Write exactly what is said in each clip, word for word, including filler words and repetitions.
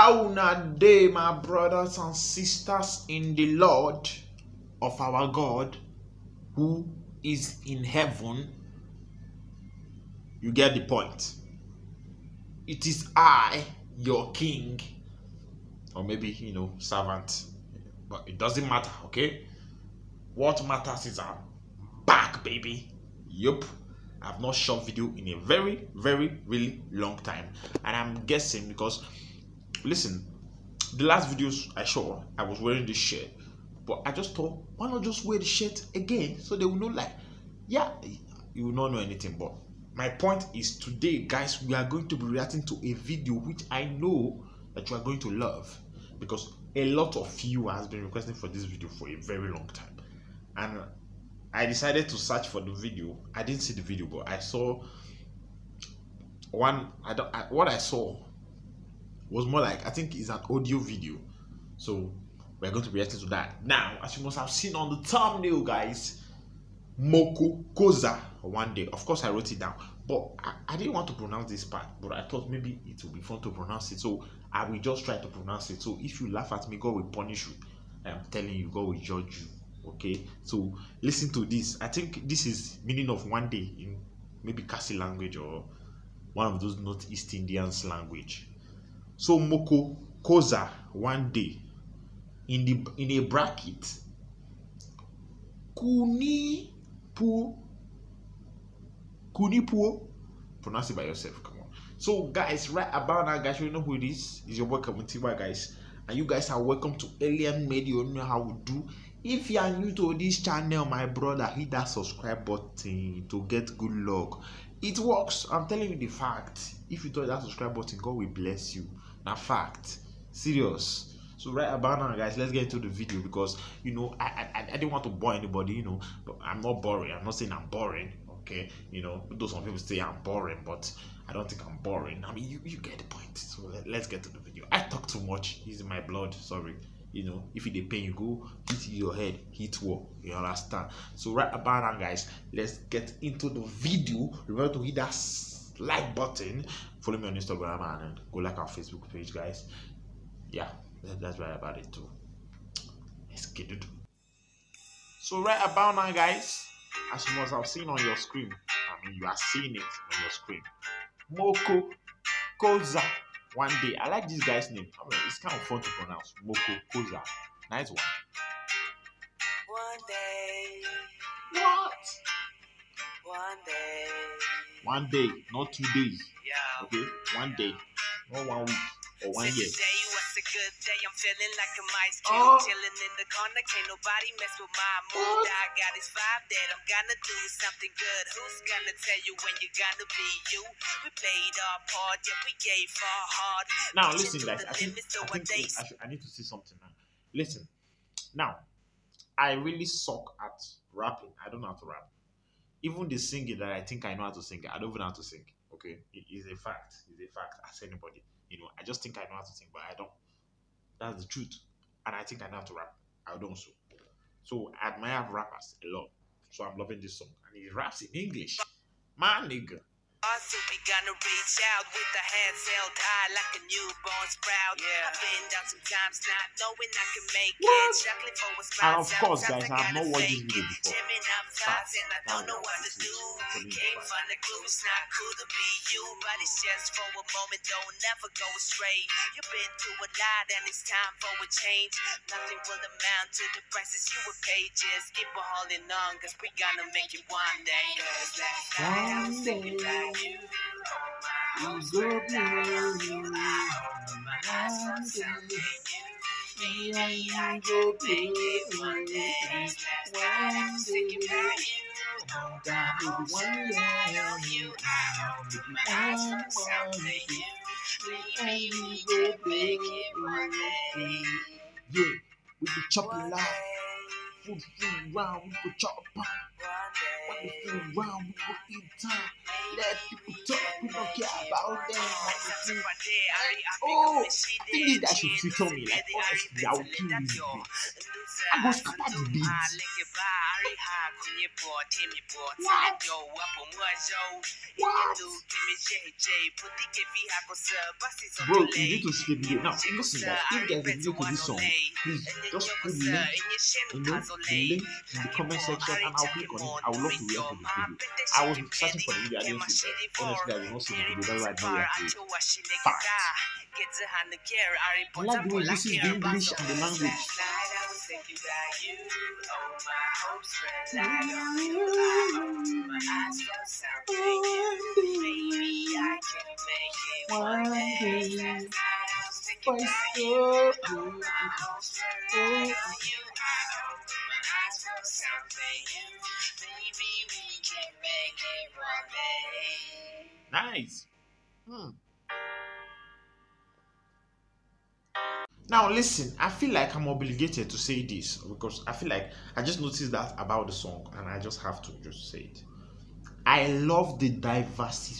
How una day, my brothers and sisters in the Lord of our God who is in heaven? You get the point. It is I, your king, or maybe, you know, servant, but it doesn't matter, okay? What matters is I'm back, baby. Yup. I've not shot video in a very, very, really long time. And I'm guessing because, listen, the last videos I shot, I was wearing this shirt. But I just thought, why not just wear the shirt again? So they will know, like, yeah, you will not know anything. But my point is today, guys, we are going to be reacting to a video which I know that you are going to love. Because a lot of you has been requesting for this video for a very long time. And I decided to search for the video. I didn't see the video, but I saw one. I don't. I, what I saw was more like, I think it's an audio video. So we're going to be reacting to that. Now, as you must have seen on the thumbnail, guys, Moko Koza one day. Of course, I wrote it down, but I, I didn't want to pronounce this part. But I thought maybe it would be fun to pronounce it. So I will just try to pronounce it. So if you laugh at me, God will punish you. I'm telling you, God will judge you. Okay, so listen to this. I think this is meaning of one day in maybe Kasi language or one of those Northeast Indians language. So Moko Koza one day in the in a bracket Kuni pu Kuni pu. Pronounce it by yourself. Come on. So guys, right about now, guys, you know who it is. Is your boy Kamutiwa, guys, and you guys are welcome to Alien Media. You know how we do. If you are new to this channel, my brother, hit that subscribe button to get good luck. It works. I'm telling you the fact. If you touch that subscribe button, God will bless you. Now, fact. Serious. So right about now, guys, let's get into the video because, you know, I, I, I didn't want to bore anybody, you know, but I'm not boring. I'm not saying I'm boring, okay? You know, those some people say I'm boring, but I don't think I'm boring. I mean, you, you get the point. So let, let's get to the video. I talk too much. It's in my blood. Sorry. You know, if it dey pain you, go hit your head, hit wall. You understand? So right about now, guys, let's get into the video. Remember to hit that like button. Follow me on Instagram and go like our Facebook page, guys. Yeah, that's right about it too. Let's get it. So right about now, guys, as you must have seen on your screen, I mean, you are seeing it on your screen. Moko Koza. One day, I like this guy's name. I mean, it's kind of fun to pronounce. Moko Koza. Nice one. One day. What? One day. One day, not two days. Yeah. Okay? One day. Not one week or one year. Today was a good day. I'm feeling like a ice cube. Oh. Chilling in the corner. Can't nobody mess with my mood. What? I got this vibe that I'm gonna do something good. Who's gonna tell you when you're gonna be you? We played our part, yeah, we gave our heart. Now listen, guys. I think, I, think I, should, I need to say something now. Listen. Now, I really suck at rapping. I don't know how to rap. Even the singing that I think I know how to sing, I don't even know how to sing. Okay, it is a fact. It's a fact. Ask anybody. You know, I just think I know how to sing, but I don't. That's the truth. And I think I know how to rap. I don't so. So I admire rappers a lot. So I'm loving this song. And he raps in English. My nigga. So we gonna reach out with the hands held high like a newborn sprout. Yeah. I've been down sometimes not knowing I can make What? it. Chuckling for a smile. And of course, guys, I have not watched this video before. Jamming up tops and I don't know what to do. Came from the glue, it's not cool to be you, but it's just for a moment. Don't never go astray. You've been through a lot and it's time for a change. Nothing will amount to the prices you would pay. Just keep on holding on, cause we gonna make it one day. Cause last night I was thinking about you. You go blue, you go one day, yeah, we be chopping live. Food, food round, we go chop. When we feel round, we go eat time. Let people talk, we don't care about them. Oh, I think this guy should feature me. Like, honestly, I'll kill this beat. I go scatter the beat. What? Bro, you need to skip video. Now, listen, guys, if there's a video to this song, please just put the link, you know, the link in the comment section, and I'll click on it. I would love to react to the video. I was searching for the video, I didn't see it. Honestly, I did not see the video. That's why I didn't react to it. Fact. I like the way this is the English and the language. One day, nice. Hmm. Now listen, I feel like I'm obligated to say this because I feel like I just noticed that about the song and I just have to just say it. I love the diversity,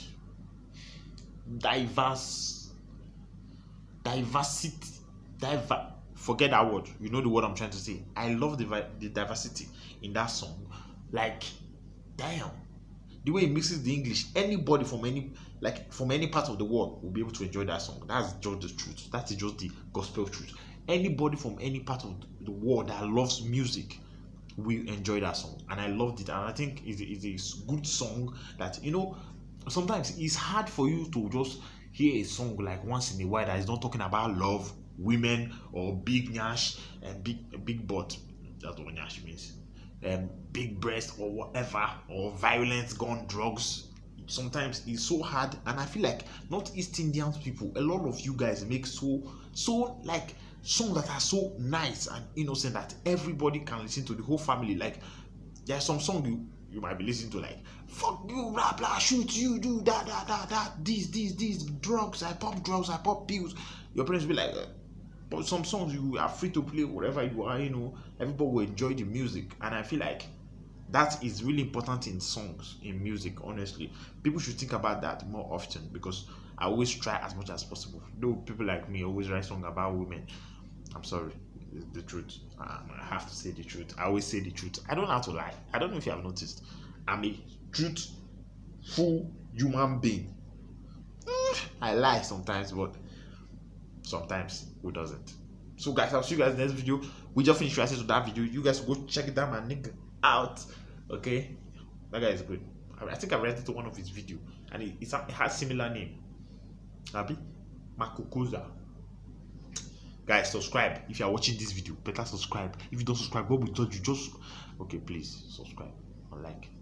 diverse, diversity, diver. Forget that word. You know the word I'm trying to say. I love the the diversity in that song. Like, damn, the way it mixes the English. Anybody from any like from any part of the world will be able to enjoy that song. That's just the truth. That is just the gospel truth. Anybody from any part of the world that loves music will enjoy that song, and I loved it. And I think it's, it's a good song that, you know, sometimes it's hard for you to just hear a song like once in a while that is not talking about love, women, or big nyash and big big butt. That's what nyash means. Um, big breast or whatever, or violence, gun, drugs. Sometimes it's so hard, and I feel like Northeast Indian people, a lot of you guys make so so like songs that are so nice and innocent that everybody can listen to, the whole family. Like, there's some song you you might be listening to, like, fuck you, blah blah, shoot you, do that that that that, this this this, drugs, I pop drugs, I pop pills. Your parents will be like, uh, but some songs you are free to play wherever you are, you know, everybody will enjoy the music. And I feel like that is really important in songs, in music. Honestly, people should think about that more often, because I always try as much as possible. Though people like me always write songs about women, I'm sorry, it's the truth. Um, I have to say the truth. I always say the truth. I don't know how to lie. I don't know if you have noticed. I'm a truthful human being. I lie sometimes, but sometimes who doesn't? So guys, I'll see you guys in the next video. We just finished reacting to that video. You guys go check that my nigga out. Okay, that guy is good. I think I reacted to one of his video, and it, it's, it has similar name. Abi Moko Koza. Guys, subscribe if you are watching this video. Better subscribe. If you don't subscribe, what we told you, just okay, please subscribe and like.